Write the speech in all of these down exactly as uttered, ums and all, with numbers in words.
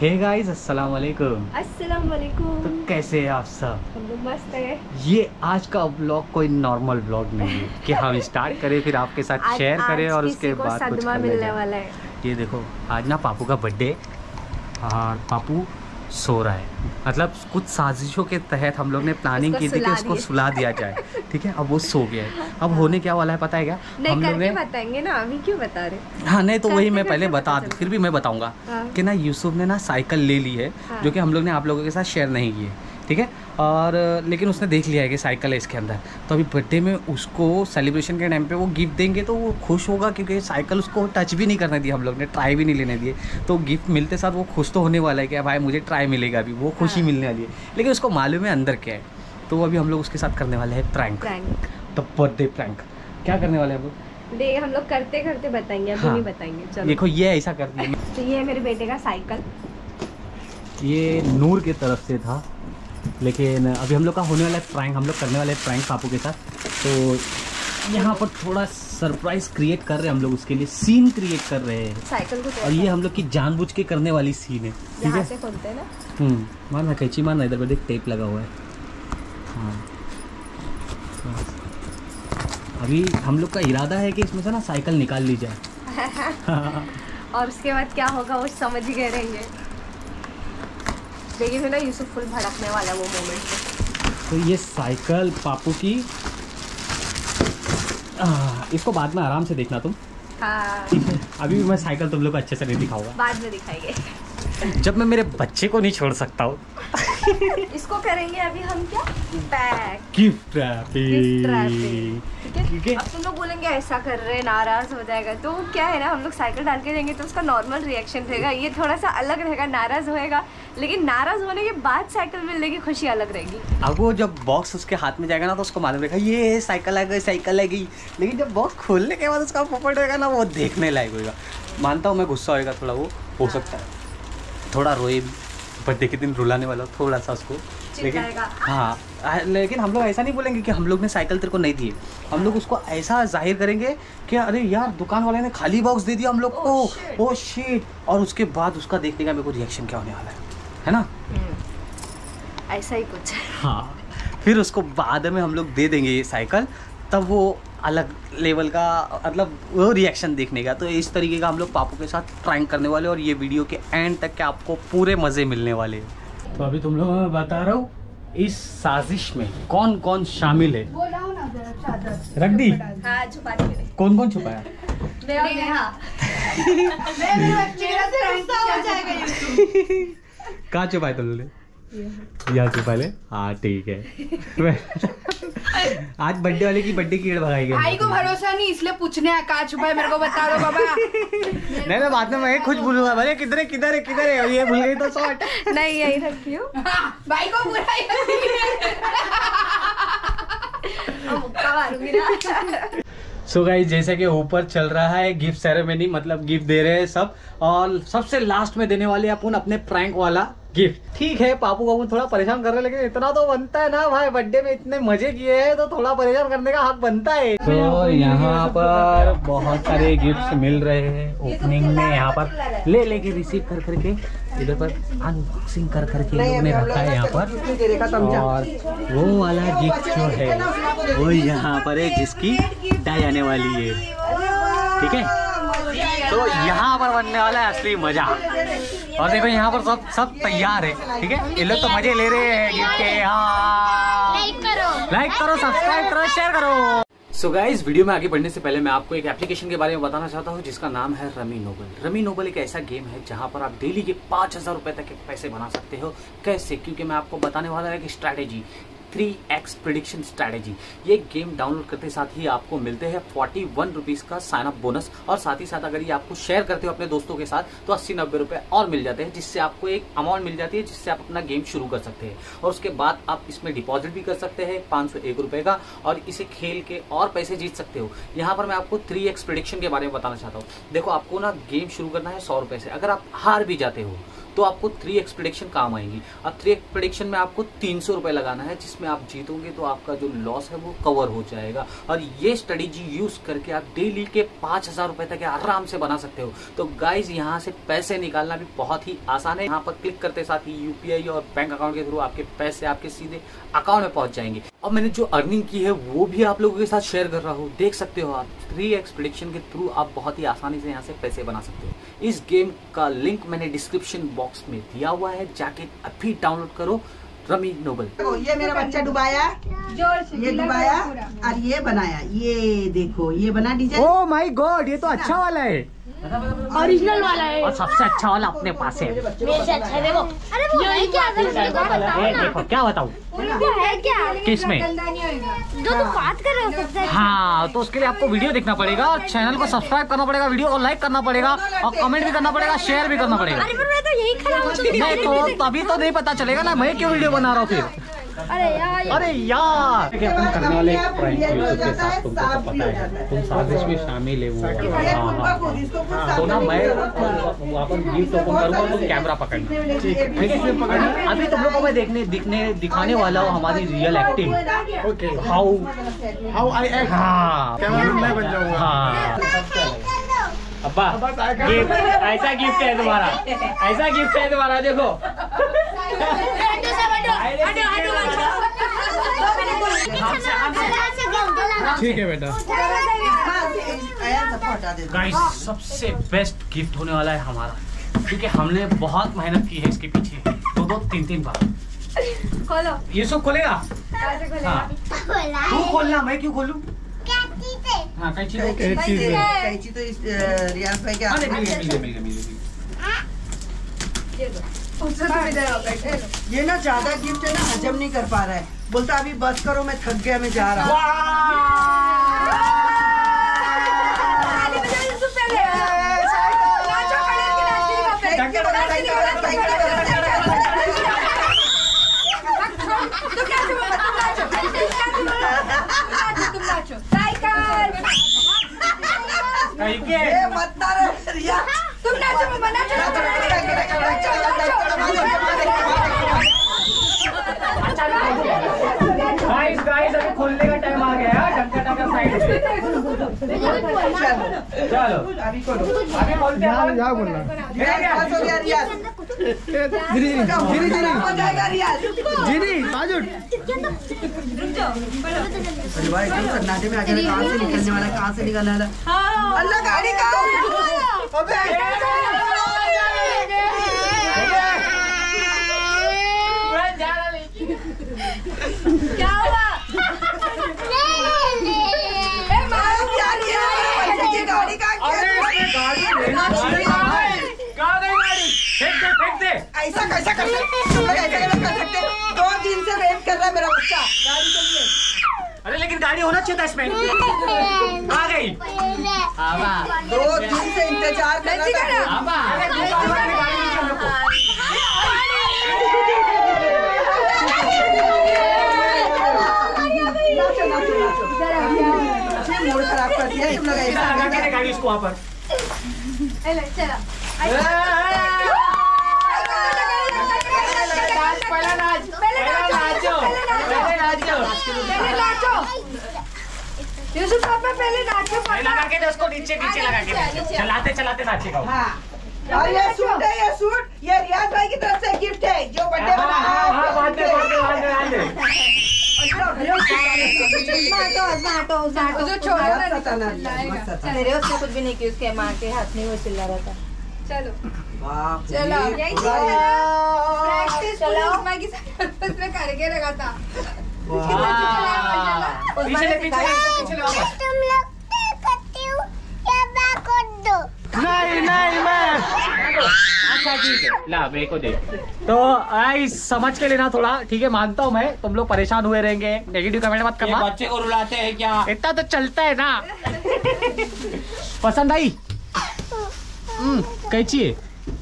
Hey guys, अस्सलाम वालेकुम। अस्सलाम वालेकुम। तो कैसे हैं आप सब? हम लोग मस्त है। ये आज का ब्लॉग कोई नॉर्मल ब्लॉग नहीं है कि हम स्टार्ट करें फिर आपके साथ आज, शेयर करें और उसके को बाद कुछ सदमा करने मिलने जाए। वाला है। ये देखो, आज ना पापू का बर्थडे और पापू सो रहा है। मतलब कुछ साजिशों के तहत हम लोग ने प्लानिंग की थी कि उसको सुला दिया जाए। ठीक है, अब वो सो गया है। अब होने क्या वाला है पता है क्या? नहीं, हम लोग ने बताएंगे ना, अभी क्यों बता रहे? हाँ नहीं, तो वही मैं करते पहले करते बता पता फिर भी मैं बताऊंगा हाँ। कि ना यूसुफ ने ना साइकिल ले ली है। हाँ। जो कि हम लोग ने आप लोगों के साथ शेयर नहीं की है। ठीक है, और लेकिन उसने देख लिया है कि साइकिल है इसके अंदर। तो अभी बर्थडे में उसको सेलिब्रेशन के टाइम पे वो गिफ्ट देंगे तो वो खुश होगा, क्योंकि साइकिल उसको टच भी नहीं करने दी, हम लोग ने ट्राई भी नहीं लेने दिए। तो गिफ्ट मिलते साथ वो खुश तो होने वाला है कि भाई मुझे ट्राई मिलेगा, अभी वो खुशी हाँ। मिलने वाली है। लेकिन उसको मालूम है अंदर क्या है। तो अभी हम लोग उसके साथ करने वाले हैं प्रैंक। प्रैंक तो बर्थडे प्रैंक क्या करने वाले हैं हम लोग? देख, हम लोग करते करते बताएंगे, अभी हाँ। नहीं बताएंगे। चलो देखो, ये ऐसा करती है। तो ये है मेरे बेटे का साइकिल। ये नूर की तरफ से था, लेकिन अभी हम लोग का होने वाला है प्रैंक। हम लोग करने वाले हैं प्रैंक पापू के साथ। तो यहाँ पर थोड़ा सरप्राइज क्रिएट कर रहे हैं हम लोग, उसके लिए सीन क्रिएट कर रहे हैं। साइकिल को और ये हम लोग की जानबूझ के करने वाली सीन है। ठीक यहाँ है, से खोलते हैं ना। हम्म मारना, कैची मारना, इधर पर देख टेप लगा हुआ है। हाँ, बस। अभी हम लोग का इरादा है कि इसमें से ना साइकिल निकाल ली जाए। और उसके बाद क्या होगा वो समझ गए रहेंगे। देखिए ना, यूसुफ फुल भड़कने वाला वो मोमेंट पे। तो ये साइकिल पापू की, आ, इसको बाद में आराम से देखना तुम। हाँ, ठीक है, अभी भी मैं साइकिल तुम लोग को अच्छे से नहीं दिखाऊंगा। बाद में दिखाएंगे। जब मैं मेरे बच्चे को नहीं छोड़ सकता हूँ। इसको करेंगे अभी हम क्या, pack gift wrapping. Gift wrapping. ठीक है, ठीक है। अब तुम लोग बोलेंगे ऐसा कर रहे हैं, नाराज हो जाएगा। तो क्या है ना, हम लोग साइकिल डाल के देंगे तो उसका नॉर्मल रिएक्शन रहेगा, ये थोड़ा सा अलग रहेगा, नाराज होएगा। लेकिन नाराज होने के बाद साइकिल मिलने की खुशी अलग रहेगी। अब वो जब बॉक्स उसके हाथ में जाएगा ना तो उसको मालूम रहेगा ये साइकिल आ गई, साइकिल आ गई। लेकिन जब बॉक्स खोलने के बाद उसका पोपट रहेगा ना, वो देखने लायक होगा। मानता हूँ मैं, गुस्सा होएगा थोड़ा, वो हो सकता है थोड़ा रोए भी, बर्थडे के दिन रुलाने वाला थोड़ा सा उसको। लेकिन हाँ, लेकिन हम लोग ऐसा नहीं बोलेंगे कि हम लोग ने साइकिल तेरे को नहीं दी। हम लोग उसको ऐसा जाहिर करेंगे कि अरे यार, दुकान वाले ने खाली बॉक्स दे दिया हम लोग को, ओ शिट। और उसके बाद उसका देखने का मेरे को रिएक्शन क्या होने वाला है, है ना? ऐसा ही कुछ। हाँ, फिर उसको बाद में हम लोग दे देंगे ये साइकिल, तब वो अलग लेवल का, मतलब वो रिएक्शन देखने का। तो इस तरीके का हम लोग पापू के साथ प्रैंक करने वाले, और ये वीडियो के एंड तक के आपको पूरे मज़े मिलने वाले हैं। तो अभी तुम लोगों को मैं बता रहा हूँ इस साजिश में कौन कौन शामिल है। रख दी? हाँ, छुपा दी। कौन कौन छुपाया? कहाँ छुपाए तुम लोग ने? यहाँ छुपा ले। हाँ ठीक है। आज बर्थडे वाले की बर्थडे कीड़ भगाई गई। भाई को भरोसा नहीं, इसलिए पूछने आया कहाँ छुपाए, मेरे को बता दो बाबा। नहीं, मैं बाद में मैं खुद भूलूंगा, भले किधर है किधर है किधर है, और ये भूल गई तो शॉर्ट। नहीं, यही रखी हूँ। भाई को बुराई मुक्का मारूंगी ना। सो गाइस, जैसे कि ऊपर चल रहा है गिफ्ट सेरेमनी, मतलब गिफ्ट दे रहे हैं सब, और सबसे लास्ट में देने वाले अपन अपने प्रैंक वाला गिफ्ट। ठीक है, पापू को थोड़ा परेशान कर रहे हैं, लेकिन इतना तो बनता है ना भाई, बर्थडे में इतने मजे किए हैं तो थोड़ा परेशान करने का हक बनता है। तो यहाँ पर बहुत सारे गिफ्ट्स मिल रहे हैं ओपनिंग में, यहाँ पर ले लेके रिसीव कर करके, इधर पर अनबॉक्सिंग कर करके लोग ने रखा है यहाँ पर। और वो वाला गिफ्ट जो है वो यहाँ पर है, जिसकी डाई आने वाली है। ठीक है, तो यहाँ पर बनने वाला है असली मजा। और देखो यहाँ पर सब सब तैयार है। ठीक है, ये लोग तो मजे ले रहे हैं गिफ्ट के। हाँ, लाइक करो, लाइक करो, सब्सक्राइब करो, शेयर करो। सो गाइस, वीडियो में आगे बढ़ने से पहले मैं आपको एक एप्लीकेशन के बारे में बताना चाहता हूँ, जिसका नाम है रमी नोबल। रमी नोबल एक ऐसा गेम है जहाँ पर आप डेली के पाँच हजार रुपए तक के पैसे बना सकते हो। कैसे? क्योंकि मैं आपको बताने वाला है कि strategy, three X prediction strategy. ये गेम डाउनलोड करते साथ ही आपको मिलते हैं फोर्टी वन रुपीज़ का साइन अप बोनस, और साथ ही साथ अगर ये आपको शेयर करते हो अपने दोस्तों के साथ तो अस्सी नब्बे रुपए और मिल जाते हैं, जिससे आपको एक अमाउंट मिल जाती है जिससे आप अपना गेम शुरू कर सकते हैं। और उसके बाद आप इसमें डिपॉजिट भी कर सकते हैं पाँच सौ एक रुपए का, और इसे खेल के और पैसे जीत सकते हो। यहाँ पर मैं आपको थ्री एक्स प्रिडिक्शन के बारे में बताना चाहता हूँ। देखो, आपको ना गेम शुरू करना है सौ रुपए से। अगर आप हार भी जाते हो तो आपको थ्री एक्स प्रेडिक्शन काम आएंगी। अब थ्री एक्स प्रेडिक्शन में आपको तीन सौ रुपये लगाना है, जिसमें आप जीतोगे तो आपका जो लॉस है वो कवर हो जाएगा। और ये स्ट्रेटेजी यूज करके आप डेली के पाँच हजार रुपये तक आराम से बना सकते हो। तो गाइज यहाँ से पैसे निकालना भी बहुत ही आसान है। यहाँ पर क्लिक करते साथ ही यूपीआई और बैंक अकाउंट के थ्रू आपके पैसे आपके सीधे अकाउंट में पहुंच जाएंगे। और मैंने जो अर्निंग की है वो भी आप लोगों के साथ शेयर कर रहा हूँ, देख सकते हो आप। थ्री एक्स प्रेडिक्शन के थ्रू आप बहुत ही आसानी से यहाँ से पैसे बना सकते हो। इस गेम का लिंक मैंने डिस्क्रिप्शन बॉक्स में दिया हुआ है, जाके अभी डाउनलोड करो। Rummy Noble. ये मेरा बच्चा डुबाया, ये डुबाया और ये बनाया। ये देखो ये बना डिजाइन। ओह माय गॉड, ये तो अच्छा वाला है, ओरिजिनल वाला है और सबसे अच्छा वाला अपने पास है। मेरे से अच्छा है वो। अरे वो है क्या? ये देखो क्या बताऊँ वो है क्या? किसमें जो तुम बात कर रहे हो सबसे अच्छा। हाँ, तो उसके लिए आपको वीडियो देखना पड़ेगा और चैनल को सब्सक्राइब करना पड़ेगा, वीडियो को लाइक करना पड़ेगा और कमेंट भी करना पड़ेगा, शेयर भी करना पड़ेगा। अरे पर मैं तो यही खड़ा हूँ। नहीं तो तभी तो नहीं पता चलेगा ना मैं क्यों वीडियो बना रहा हूँ फिर। अरे यार अरे यार अपन करने वाले एक प्रैंक यूट्यूब के साथ तुमको तो पता है, तुम साजिश में शामिल है वो। हाँ हाँ, तो ना मैं अपन गिफ्ट ओपन करूँगा, तुम कैमरा पकड़ना, ठीक है? अभी तुम लोग को मैं देखने दिखने दिखाने वाला हूँ हमारी real acting. Okay, how how I act. हाँ कैमरा मैं बन जाऊँगा। हाँ अब्बा, गिफ्ट ऐसा गिफ्ट है तुम्हारा, ऐसा गिफ्ट है तुम्हारा, देखो। ठीक है बेटा। गाइस सबसे बेस्ट गिफ्ट होने वाला है हमारा, क्योंकि हमने बहुत मेहनत की है इसके पीछे, दो दो तीन तीन बार। खोलो। ये सब खोलेगा? कैसे खोलेगा? हाँ तू खोलना, मैं क्यों खोलूं? हाँ कैंची दो। कैंची तो इस रियाज भाई के हाथ में है। उससे तुम इधर आओ, बैठे लो। ये ना ज्यादा गिफ्ट है ना, हजम नहीं कर पा रहा है, बोलता अभी बस करो मैं थक गया, मैं जा रहा हूँ। ये मत ना रे रिया, तुम नाचो मम्मा, नाचो नाचो गाइस गाइस अभी खोलने का टाइम आ गया है, टंका टंका साइड से। चलो अभी खोलो, अभी खोलते हैं। क्या बोलना? बस हो गया रियाज, धीरे धीरे धीरे हो जाएगा रियाज। धीरे बाजू। अरे भाई तुम सन्नाटे में आगे कहाँ से निकलने वाला है, कहाँ से निकलने वाला है? अल्लाह गाड़ी का क्या हुआ? गाड़ी का ऐसा कैसा कर सकते? तुम लोग ऐसा कैसे कर सकते? दो दिन से वेट कर रहा है मेरा बच्चा गाड़ी के लिए। अरे लेकिन गाड़ी होना चाहिए था इसमें। आ गई। दो दिन से इंतजार कर रहा था। नाचो नाचो नाचो, मूड खराब करती है तुम लोग ऐसा। गाड़ी इसको वहाँ पर। चलो पहला नाच, पहला नाचो, पहले नाचो, पहले नाचो। यूसुफ पापा पहले नाचो। पहले लगा के दे उसको, नीचे नीचे लगा के चलाते चलाते नाचेगा। हाँ और ये सूट है, ये सूट ये रियाज भाई की तरफ से गिफ्ट है जो बर्थडे बना है। जो छोड़ो ना, मेरे उसने कुछ भी नहीं किया, उसके माँ के हाथ में वो चिल्ला रहा था। चलो बाप रे। चलो यही प्रैक्टिस चलो मैं की सर्कस में करके लगा था। पीछे ले पीछे ले पीछे ले वापस। तुम लोग करती हो या मैं कर दो? नहीं नहीं मैं। अच्छा ठीक है, ला मेरे को दे। तो आई समझ के लेना थोड़ा, ठीक है? मानता हूँ मैं, तुम लोग परेशान हुए रहेंगे, नेगेटिव कमेंट मत करना। बच्चे को रुलाते हैं क्या? इतना तो चलता है ना। पसंद आई? हम्म कैची है?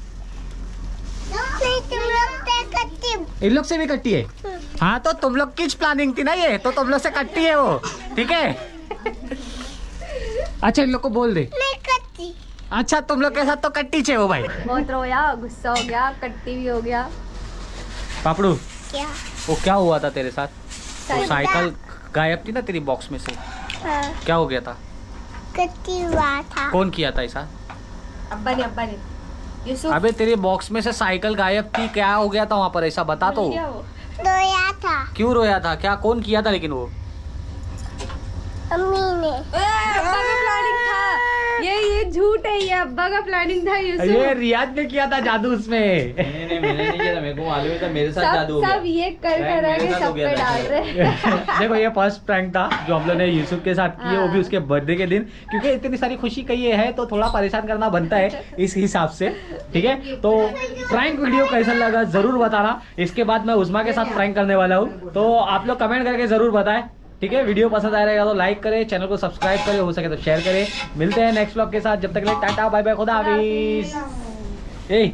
तुम लोग से करती हो? इन लोग से भी कट्टी है? हाँ तो तुम लोग की प्लानिंग थी ना ये, तो तुम लोग से कट्टी है वो, ठीक है? अच्छा इन लोग को बोल दे। नहीं करती। अच्छा तुम लोग के साथ तो कट्टी छे हो भाई। बहुत रोया, गुस्सा हो गया, कट्टी भी हो गया। पापड़ू क्या? वो क्या हुआ था तेरे साथ? वो साइकिल गायब थी ना तेरी बॉक्स में से, क्या हो गया था? कट्टी हुआ था। कौन किया था ऐसा? अब्बा ने अब्बा ने यूसुफ अबे तेरे बॉक्स में से साइकिल गायब थी, क्या हो गया था वहाँ पर ऐसा बता तो। क्या वो? रोया था क्यों रोया था? क्या कौन किया था लेकिन वो? अम्मी ने। ए, अब्बा का प्लानिंग था ये, ये झूठ है, ये अब्बा का प्लानिंग था ये यूसुफ। रियाज ने किया था जादू उसमें। नहीं नहीं मैंने नहीं किया था, मेरे को मालूम था मेरे साथ सब जादू हो गया। सब ये कर Prank कर मेरे के साथ हो सब गया पे था डाल शायद। रहे। देखो ये फर्स्ट प्रैंक था जो हम लोग ने यूसुफ के साथ किए, वो भी उसके बर्थडे के दिन, क्योंकि इतनी सारी खुशी का ये है तो थोड़ा परेशान करना बनता है इस हिसाब से। ठीक है, तो प्रैंक वीडियो कैसा लगा जरूर बताना। इसके बाद मैं उस्मा के साथ प्रैंक करने वाला हूँ, तो आप लोग कमेंट करके जरूर बताएं। ठीक है, वीडियो पसंद आया रहेगा तो लाइक करें, चैनल को सब्सक्राइब करें, हो सके तो शेयर करें। मिलते हैं नेक्स्ट व्लॉग के साथ, जब तक के लिए टाटा बाय बाय, खुदा हाफिज। ए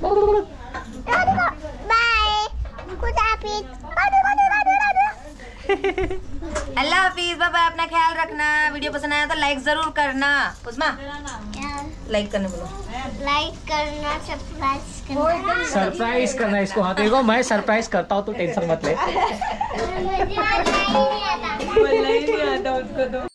बाय। खुदा हाफिज। अल्लाह हाफिज, बाय बाय, अपना ख्याल रखना। वीडियो पसंद आया तो लाइक जरूर करना। उस्मा लाइक करने बोलो। लाइक करना, सब्सक्राइब करना। सरप्राइज करना इसको। हाँ देखो मैं सरप्राइज करता हूँ तो टेंशन मत ले। मुझे आज नहीं आता। नहीं आता उसको तो।